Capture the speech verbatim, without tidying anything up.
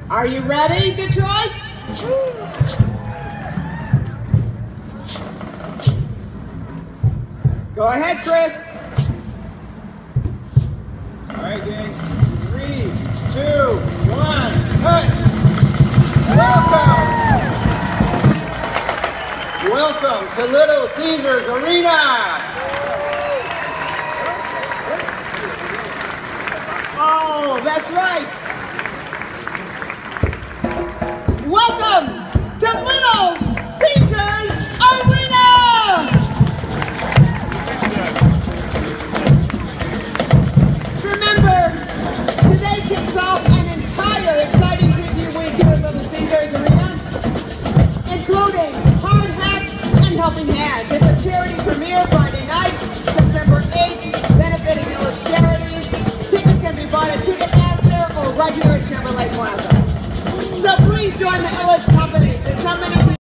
Are you ready, Detroit? Go ahead, Chris. All right, gang. Three, two, one, cut. Welcome. Welcome to Little Caesars Arena. Oh, that's right. Welcome to Little Caesars Arena. Remember, today kicks off an entire exciting preview week here at Little Caesars Arena, including hard hats and helping hands. It's a charity premiere Friday night, September eighth, benefiting Illich Charities. Tickets can be bought at Ticketmaster or right here at Chevrolet Plaza. So please join the Illich Company. There's so many